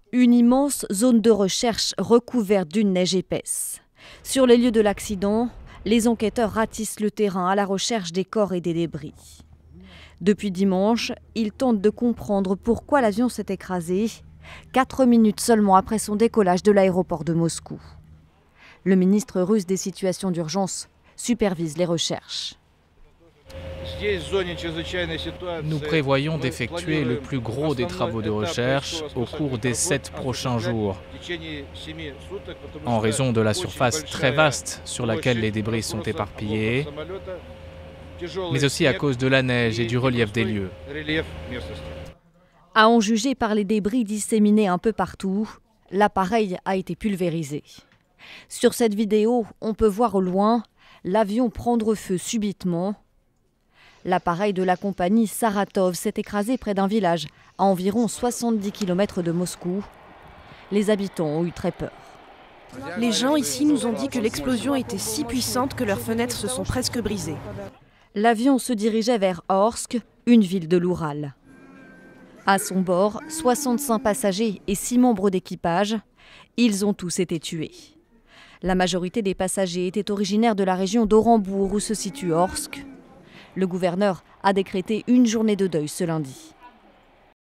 Une immense zone de recherche recouverte d'une neige épaisse. Sur les lieux de l'accident, les enquêteurs ratissent le terrain à la recherche des corps et des débris. Depuis dimanche, ils tentent de comprendre pourquoi l'avion s'est écrasé, 4 minutes seulement après son décollage de l'aéroport de Moscou. Le ministre russe des situations d'urgence supervise les recherches. Nous prévoyons d'effectuer le plus gros des travaux de recherche au cours des 7 prochains jours. En raison de la surface très vaste sur laquelle les débris sont éparpillés, mais aussi à cause de la neige et du relief des lieux. À en juger par les débris disséminés un peu partout, l'appareil a été pulvérisé. Sur cette vidéo, on peut voir au loin l'avion prendre feu subitement. L'appareil de la compagnie Saratov s'est écrasé près d'un village à environ 70 km de Moscou. Les habitants ont eu très peur. Les gens ici nous ont dit que l'explosion était si puissante que leurs fenêtres se sont presque brisées. L'avion se dirigeait vers Orsk, une ville de l'Oural. À son bord, 65 passagers et 6 membres d'équipage. Ils ont tous été tués. La majorité des passagers étaient originaires de la région d'Orenbourg où se situe Orsk. Le gouverneur a décrété une journée de deuil ce lundi.